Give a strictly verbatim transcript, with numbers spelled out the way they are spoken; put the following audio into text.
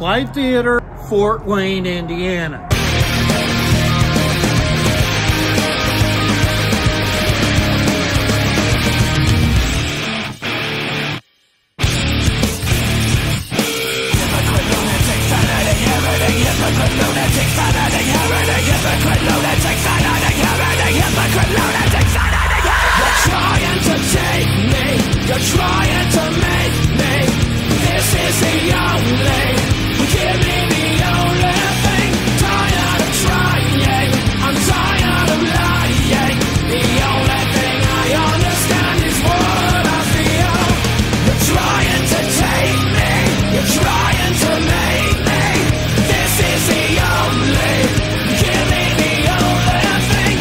Clyde Theater, Fort Wayne, Indiana. You're trying to take me, you're trying